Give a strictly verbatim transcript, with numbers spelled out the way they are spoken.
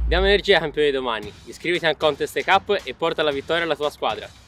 Diamo energia ai campioni di domani. Iscriviti al contest Ecup e porta alla vittoria la tua squadra.